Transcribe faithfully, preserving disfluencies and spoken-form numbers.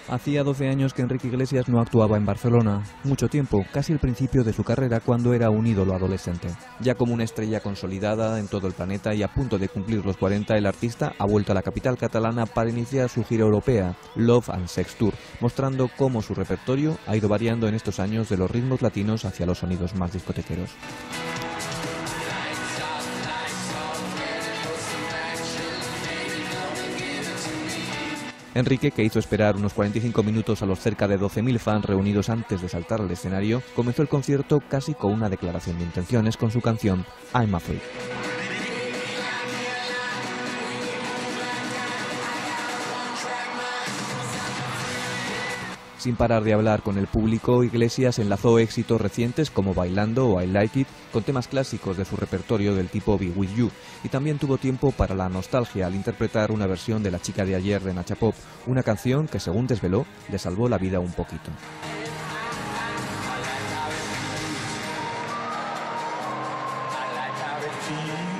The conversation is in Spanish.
Hacía doce años que Enrique Iglesias no actuaba en Barcelona. Mucho tiempo, casi el principio de su carrera cuando era un ídolo adolescente. Ya como una estrella consolidada en todo el planeta y a punto de cumplir los cuarenta, el artista ha vuelto a la capital catalana para iniciar su gira europea, Love and Sex Tour, mostrando cómo su repertorio ha ido variando en estos años de los ritmos latinos hacia los sonidos más discotequeros. Enrique, que hizo esperar unos cuarenta y cinco minutos a los cerca de doce mil fans reunidos antes de saltar al escenario, comenzó el concierto casi con una declaración de intenciones con su canción I'm a Freak. Sin parar de hablar con el público, Iglesias enlazó éxitos recientes como Bailando o I Like It con temas clásicos de su repertorio del tipo Be With You, y también tuvo tiempo para la nostalgia al interpretar una versión de La chica de ayer de Nacha Pop, una canción que, según desveló, le salvó la vida un poquito. I like how it feels.